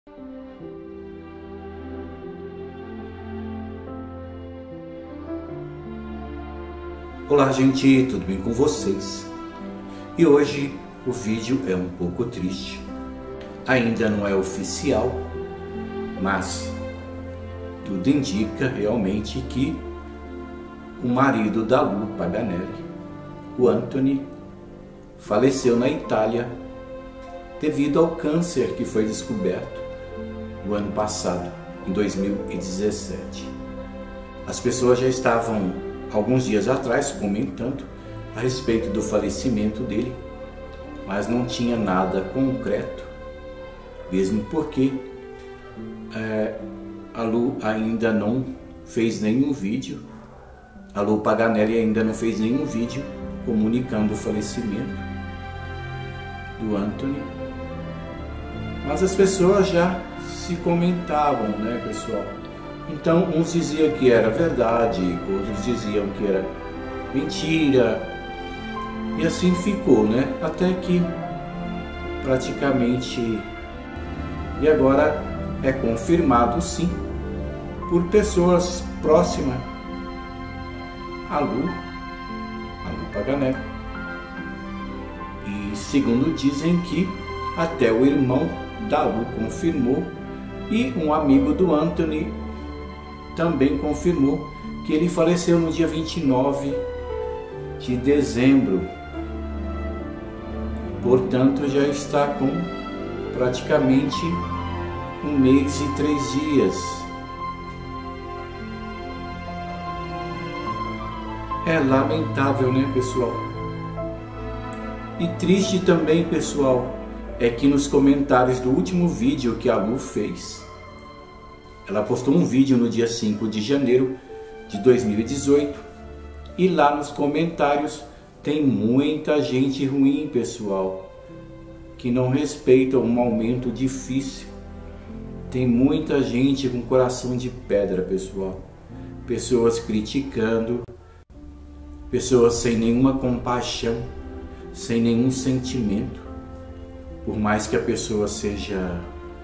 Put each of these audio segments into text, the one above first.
Olá gente, tudo bem com vocês? E hoje o vídeo é um pouco triste. Ainda não é oficial, mas tudo indica realmente que o marido da Lu Paganelli, o Anthony, faleceu na Itália devido ao câncer que foi descoberto no ano passado, em 2017. As pessoas já estavam alguns dias atrás comentando a respeito do falecimento dele, mas não tinha nada concreto, mesmo porque a Lu ainda não fez nenhum vídeo, a Lu Paganelli ainda não fez nenhum vídeo comunicando o falecimento do Anthony, mas as pessoas já se comentavam, né, pessoal? Então, uns diziam que era verdade, outros diziam que era mentira, e assim ficou, né? Até que praticamente, e agora é confirmado sim, por pessoas próximas a Lu Paganelli. E segundo dizem que até o irmão da Lu confirmou, e um amigo do Anthony também confirmou que ele faleceu no dia 29 de dezembro. Portanto, já está com praticamente 1 mês e 3 dias. É lamentável, né, pessoal? E triste também, pessoal, é que nos comentários do último vídeo que a Lu fez, ela postou um vídeo no dia 5 de janeiro de 2018 e lá nos comentários tem muita gente ruim, pessoal, que não respeita um momento difícil. Tem muita gente com coração de pedra, pessoal. Pessoas criticando, pessoas sem nenhuma compaixão, sem nenhum sentimento. Por mais que a pessoa seja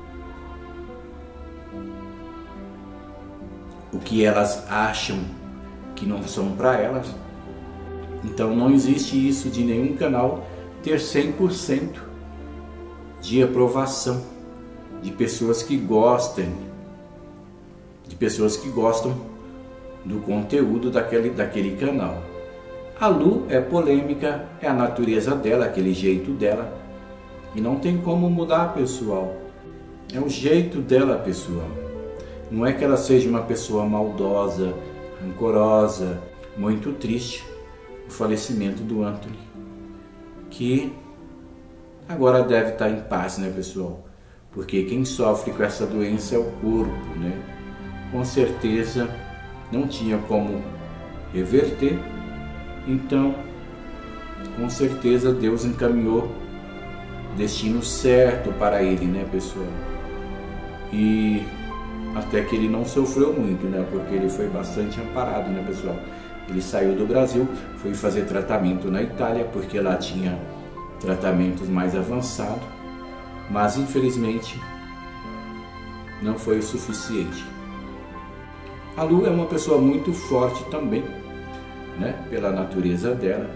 o que elas acham que não são para elas. Então não existe isso de nenhum canal ter 100% de aprovação de pessoas que gostem, de pessoas que gostam do conteúdo daquele canal. A Lu é polêmica, é a natureza dela, aquele jeito dela, e não tem como mudar, pessoal. É o jeito dela, pessoal. Não é que ela seja uma pessoa maldosa, rancorosa. Muito triste o falecimento do Anthony, que agora deve estar em paz, né, pessoal? Porque quem sofre com essa doença é o corpo, né? Com certeza não tinha como reverter, então com certeza Deus encaminhou o destino certo para ele, né, pessoal? E até que ele não sofreu muito, né? Porque ele foi bastante amparado, né, pessoal? Ele saiu do Brasil, foi fazer tratamento na Itália, porque lá tinha tratamentos mais avançados, mas infelizmente não foi o suficiente. A Lu é uma pessoa muito forte também, né? Pela natureza dela.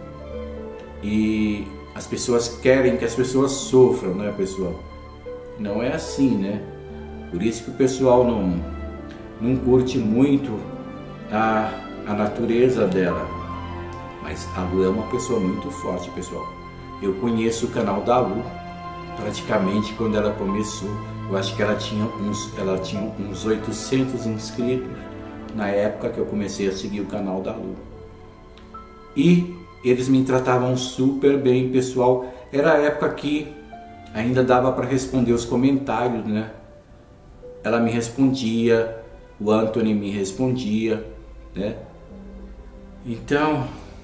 E as pessoas querem que as pessoas sofram, né, pessoal? Não é assim, né? Por isso que o pessoal não curte muito a natureza dela. Mas a Lu é uma pessoa muito forte, pessoal. Eu conheço o canal da Lu praticamente quando ela começou. Eu acho que ela tinha uns 800 inscritos na época que eu comecei a seguir o canal da Lu. E eles me tratavam super bem, pessoal. Era a época que ainda dava para responder os comentários, né? Ela me respondia, o Anthony me respondia, né? Então,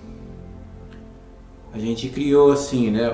a gente criou assim, né,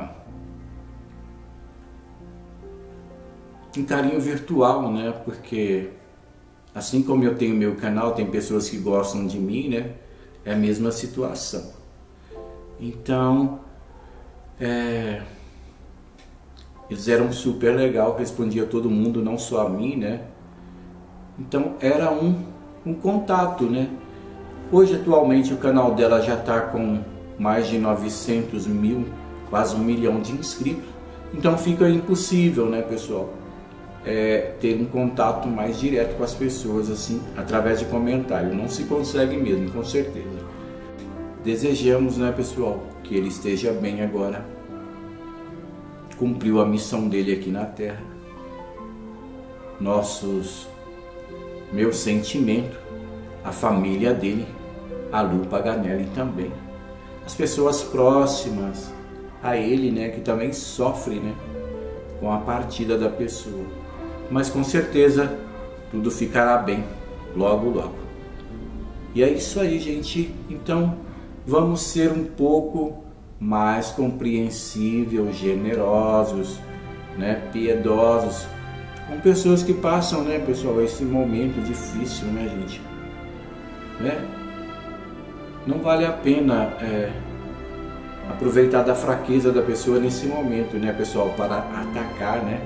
um carinho virtual, né? Porque assim como eu tenho meu canal, tem pessoas que gostam de mim, né? É a mesma situação. Então, Eles eram super legal, respondia todo mundo, não só a mim, né? Então era um contato, né? Hoje, atualmente, o canal dela já está com mais de 900 mil, quase 1 milhão de inscritos. Então fica impossível, né, pessoal, ter um contato mais direto com as pessoas, assim, através de comentário. Não se consegue mesmo, com certeza. Desejamos, né, pessoal, que ele esteja bem agora. Cumpriu a missão dele aqui na Terra. Meu sentimento, a família dele, a Lu Paganelli também. As pessoas próximas a ele, né, que também sofrem, né, com a partida da pessoa. Mas com certeza tudo ficará bem logo, logo. E é isso aí, gente. Então vamos ser um pouco mais compreensíveis, generosos, né, piedosos com pessoas que passam, né, pessoal, esse momento difícil, né, gente, né? Não vale a pena aproveitar da fraqueza da pessoa nesse momento, né, pessoal, para atacar, né?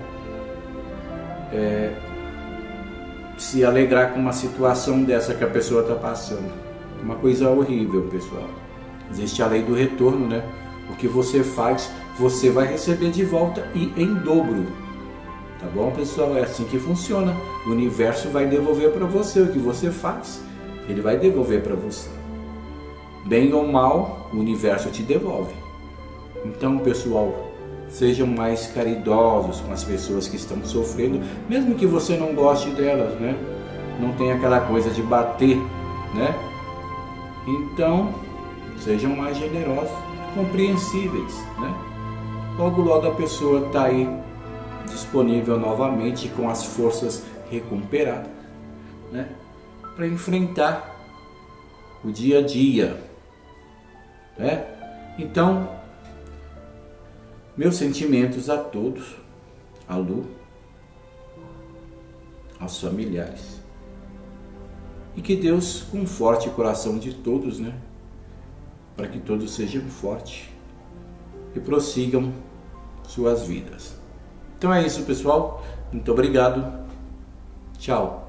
Se alegrar com uma situação dessa que a pessoa está passando. Uma coisa horrível, pessoal. Existe a lei do retorno, né? O que você faz, você vai receber de volta e em dobro. Tá bom, pessoal? É assim que funciona. O universo vai devolver para você o que você faz. Ele vai devolver para você. Bem ou mal, o universo te devolve. Então, pessoal, sejam mais caridosos com as pessoas que estão sofrendo, mesmo que você não goste delas, né? Não tem aquela coisa de bater, né? Então, sejam mais generosos, compreensíveis, né? Logo, logo a pessoa está aí disponível novamente com as forças recuperadas, né? Para enfrentar o dia a dia, né? Então, meus sentimentos a todos, a Lu, aos familiares, e que Deus conforte o coração de todos, né? Para que todos sejam fortes e prossigam suas vidas. Então é isso, pessoal. Muito obrigado. Tchau.